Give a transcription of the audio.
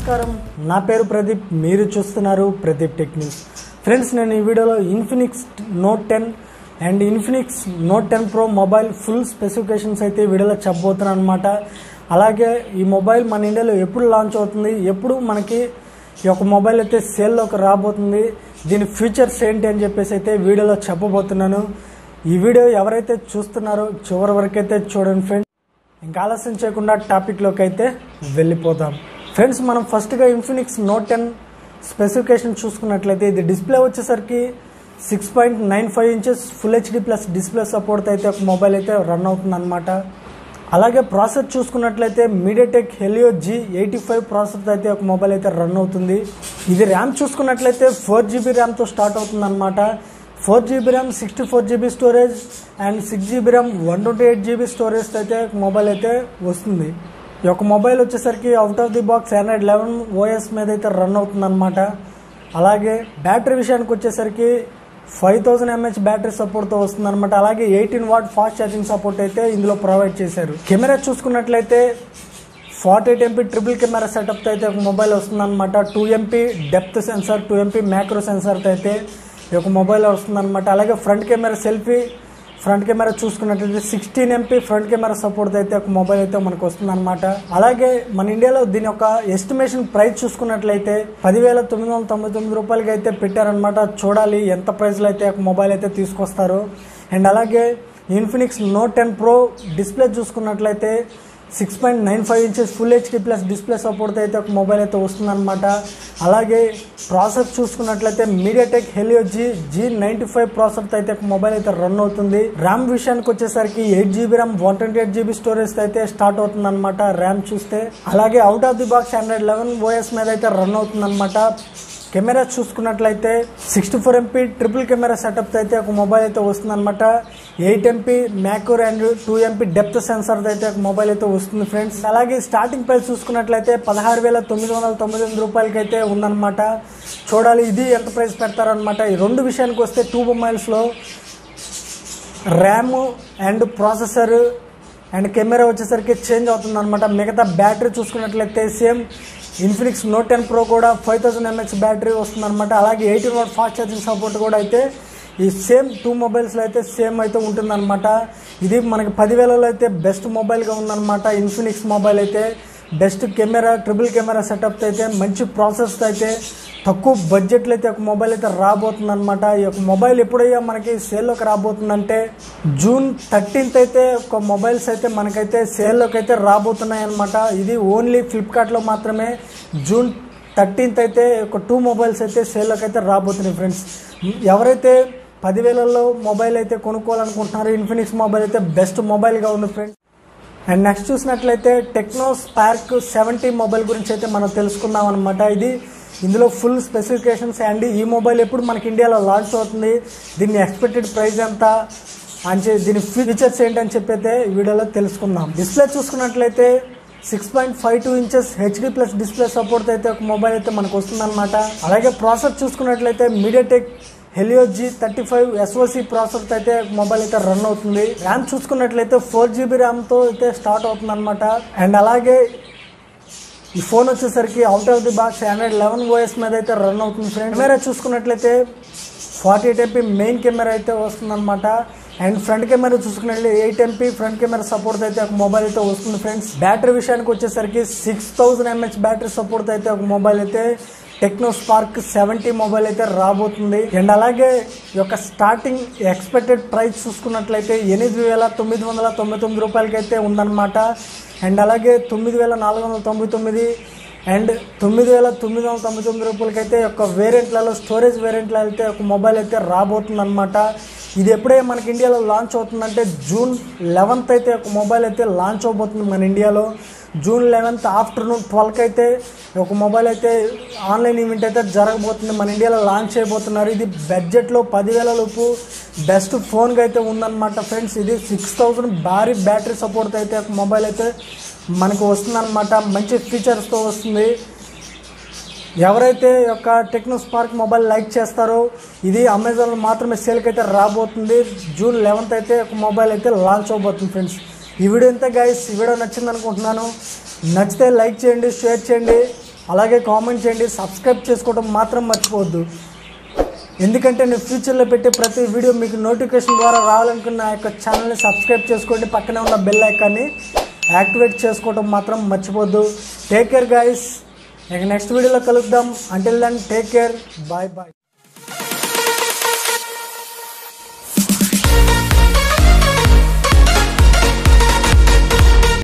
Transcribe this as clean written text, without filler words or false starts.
నమస్కారం నా పేరు ప్రదీప్ మీరు చూస్తున్నారు ప్రదీప్ టెక్ న్యూస్ ఫ్రెండ్స్ నేను ఈ వీడియోలో Infinix note 10 and Infinix note 10 pro mobile full specifications అయితే వీడియోలో చెప్పబోతున్నాను అన్నమాట అలాగే ఈ మొబైల్ మన ఇండియాలో ఎప్పుడు లాంచ్ అవుతుంది ఎప్పుడు మనకి ఈ యొక్క మొబైల్ అయితే సేల్లోకి రాబోతుంది దీని ఫీచర్స్ ఏంటి అని చెప్పేసి అయితే వీడియోలో చెప్పబోతున్నాను ఈ వీడియో ఎవరైతే చూస్తున్నారో చివరి వరకు అయితే చూడండి ఫ్రెండ్స్ ఇంకా ఆలస్యం చేయకుండా టాపిక్లోకి అయితే వెళ్ళిపోతాం ఫ్రెండ్స్ మనం ఫస్ట్గా ఇన్ఫినిక్స్ నోట్ 10 స్పెసిఫికేషన్ చూసుకున్నట్లయితే ఇది డిస్ప్లే వచ్చేసరికి 6.95 inches full HD plus display support అయితే ఒక మొబైల్ అయితే రన్ అవుతుంది అనమాట అలాగే ప్రాసెసర్ చూసుకున్నట్లయితే మీడియాటెక్ హెలియో G85 ప్రాసెసర్ అయితే ఒక మొబైల్ అయితే రన్ అవుతుంది ఇది ర్యామ్ చూసుకున్నట్లయితే 4GB ర్యామ్తో స్టార్ట్ అవుతుంది అనమాట 4GB RAM 64GB storage and 6GB RAM 128GB storage అయితే మొబైల్ అయితే వస్తుంది ఈ యొక్క మొబైల్ వచ్చేసరికి out of the box Android 11 OS మీద అయితే రన్ అవుతుంది అనమాట అలాగే బ్యాటరీ విషయానికి వచ్చేసరికి 5000 mAh బ్యాటరీ సపోర్ట్తో వస్తుంది అనమాట అలాగే 18W ఫాస్ట్ ఛార్జింగ్ సపోర్ట్ అయితే ఇందులో ప్రొవైడ్ చేశారు కెమెరా చూసుకున్నట్లయితే 48MP ట్రిపుల్ కెమెరా సెటప్తో అయితే ఒక మొబైల్ వస్తుంది అనమాట 2MP depth censor 2MP macro సెన్సార్తో అయితే ఈ యొక్క మొబైల్ వస్తుంది అనమాట అలాగే front camera selfie front camera చూసుకున్నట్లయితే 16MP ఫ్రంట్ కెమెరా సపోర్ట్ అయితే ఒక మొబైల్ అయితే మనకు వస్తుంది అనమాట అలాగే మన ఇండియాలో దీని యొక్క ఎస్టిమేషన్ ప్రైస్ చూసుకున్నట్లయితే 10,999 రూపాయలకి అయితే పెట్టారనమాట చూడాలి ఎంత ప్రైస్లో అయితే ఒక మొబైల్ అయితే తీసుకొస్తారు అండ్ అలాగే ఇన్ఫినిక్స్ నోట్ 10 ప్రో డిస్ప్లే చూసుకున్నట్లయితే 6.95 inches full HD plus display support అయితే ఒక మొబైల్ అయితే వస్తుందన్నమాట అలాగే ప్రాసెసర్ చూసుకున్నట్లయితే మీడియాటెక్ హెలియో G95 ప్రాసెసర్ అయితే ఒక మొబైల్ అయితే రన్ అవుతుంది ర్యామ్ విషయానికి వచ్చేసరికి 8GB ర్యామ్ 128GB స్టోరేజ్ అయితే స్టార్ట్ అవుతుంది అనమాట ర్యామ్ చూస్తే అలాగే out of the box Android 11 OS మీద అయితే రన్ అవుతుంది అనమాట కెమెరా చూసుకున్నట్లయితే 64MP ట్రిపుల్ కెమెరా సెటప్ అయితే ఒక మొబైల్ అయితే వస్తుంది అనమాట 8MP macro and 2MP depth censor అయితే ఒక మొబైల్ అయితే వస్తుంది ఫ్రెండ్స్ అలాగే స్టార్టింగ్ ప్రైస్ చూసుకున్నట్లయితే 16,999 రూపాయలకి అయితే ఉందన్నమాట చూడాలి ఇది ఎంత ప్రైస్ పెడతారనమాట ఈ రెండు విషయానికి వస్తే టూ మొబైల్స్లో RAM and processor and camera వచ్చేసరికి చేంజ్ అవుతుంది అనమాట మిగతా బ్యాటరీ చూసుకున్నట్లయితే సేమ్ ఇన్ఫినిక్స్ నోట్ 10 ప్రో కూడా 5000 mAh బ్యాటరీ వస్తుంది అనమాట అలాగే 18W ఫాస్ట్ ఛార్జింగ్ సపోర్ట్ కూడా అయితే ఈ సేమ్ టూ మొబైల్స్లో అయితే సేమ్ అయితే ఉంటుందన్నమాట ఇది మనకి 10,000లో అయితే బెస్ట్ మొబైల్గా ఉందన్నమాట ఇన్ఫినిక్స్ మొబైల్ అయితే best camera triple camera setup అయితే మంచి ప్రాసెస్ అయితే తక్కువ బడ్జెట్లో అయితే ఒక మొబైల్ అయితే రాబోతుంది అనమాట ఈ యొక్క మొబైల్ ఎప్పుడయ్యా మనకి సేల్లోకి రాబోతుందంటే June 13th అయితే ఒక మొబైల్స్ అయితే మనకైతే సేల్లోకి అయితే రాబోతున్నాయి అనమాట ఇది ఓన్లీ ఫ్లిప్కార్ట్లో మాత్రమే June 13th అయితే ఒక టూ మొబైల్స్ అయితే సేల్లోకి అయితే రాబోతున్నాయి ఫ్రెండ్స్ ఎవరైతే 10,000లో మొబైల్ అయితే కొనుక్కోవాలనుకుంటున్నారో ఇన్ఫినిక్స్ మొబైల్ అయితే బెస్ట్ మొబైల్గా ఉంది ఫ్రెండ్స్ అండ్ నెక్స్ట్ చూసినట్లయితే టెక్నో స్పార్క్ 70 మొబైల్ గురించి అయితే మనం తెలుసుకుందాం అనమాట ఇది ఇందులో ఫుల్ స్పెసిఫికేషన్స్ అండ్ ఈ మొబైల్ ఎప్పుడు మనకి ఇండియాలో లాంచ్ అవుతుంది దీని ఎక్స్పెక్టెడ్ ప్రైస్ ఎంత అని దీని ఫీచర్స్ ఏంటని చెప్పి అయితే ఈ వీడియోలో తెలుసుకుందాం డిస్ప్లే చూసుకున్నట్లయితే 6.52 inches HD plus display support అయితే ఒక మొబైల్ అయితే మనకు వస్తుందన్నమాట అలాగే ప్రాసెసర్ చూసుకున్నట్లయితే MediaTek Helio G35 SoC processor అయితే మొబైల్ అయితే రన్ అవుతుంది ర్యామ్ చూసుకున్నట్లయితే 4GB ర్యామ్తో అయితే స్టార్ట్ అవుతుంది అనమాట అండ్ అలాగే ఈ ఫోన్ వచ్చేసరికి out of the box Android 11 OS మీద అయితే రన్ అవుతుంది ఫ్రెండ్ కెమెరా చూసుకున్నట్లయితే 48MP మెయిన్ కెమెరా అయితే వస్తుందన్నమాట అండ్ ఫ్రంట్ కెమెరా చూసుకున్నట్లయితే 8MP ఫ్రంట్ కెమెరా సపోర్ట్ అయితే ఒక మొబైల్ అయితే వస్తుంది ఫ్రెండ్స్ బ్యాటరీ విషయానికి వచ్చేసరికి 6000 mAh బ్యాటరీ సపోర్ట్ అయితే ఒక మొబైల్ అయితే టెక్నో స్పార్క్ 70 మొబైల్ అయితే రాబోతుంది అండ్ అలాగే ఈ యొక్క స్టార్టింగ్ ఎక్స్పెక్టెడ్ ప్రైస్ చూసుకున్నట్లయితే 8,999 రూపాయలకి అయితే ఉందన్నమాట అండ్ అలాగే 9,499 అండ్ 9,999 రూపాయలకి అయితే ఒక వేరియంట్లలో స్టోరేజ్ వేరియంట్లో అయితే ఒక మొబైల్ అయితే రాబోతుంది అనమాట ఇది ఎప్పుడే మనకి ఇండియాలో లాంచ్ అవుతుందంటే June 11th అయితే ఒక మొబైల్ అయితే లాంచ్ అవబోతుంది మన ఇండియాలో June 11th ఆఫ్టర్నూన్ 12కి అయితే ఒక మొబైల్ అయితే ఆన్లైన్ ఈవెంట్ అయితే జరగబోతుంది మన ఇండియాలో లాంచ్ చేయబోతున్నారు ఇది బడ్జెట్లో 10,000 లోపు బెస్ట్ ఫోన్గా అయితే ఉందన్నమాట ఫ్రెండ్స్ ఇది 6000 భారీ బ్యాటరీ సపోర్ట్ అయితే ఒక మొబైల్ అయితే మనకు వస్తుందన్నమాట మంచి ఫీచర్స్తో వస్తుంది ఎవరైతే యొక్క టెక్నో స్పార్క్ మొబైల్ లైక్ చేస్తారో ఇది అమెజాన్లో మాత్రమే సేల్కి అయితే రాబోతుంది June 11th అయితే ఒక మొబైల్ అయితే లాంచ్ అవబోతుంది ఫ్రెండ్స్ ఈ వీడియో ఇంతే గైస్ ఈ వీడియో నచ్చింది అనుకుంటున్నాను నచ్చితే లైక్ చేయండి షేర్ చేయండి అలాగే కామెంట్ చేయండి, సబ్స్క్రైబ్ చేసుకోవడం మాత్రం మర్చిపోవద్దు. ఎందుకంటే నేను ఫ్యూచర్లో పెట్టే ప్రతి వీడియో మీకు నోటిఫికేషన్ ద్వారా రావాలనుకున్న నా యొక్క ఛానల్ని సబ్స్క్రైబ్ చేసుకోండి, పక్కనే ఉన్న బెల్ ఐకాన్ని యాక్టివేట్ చేసుకోవడం మాత్రం మర్చిపోవద్దు. టేక్ కేర్ గైస్, నెక్స్ట్ వీడియోలో కలుద్దాం. Until then take care, bye bye.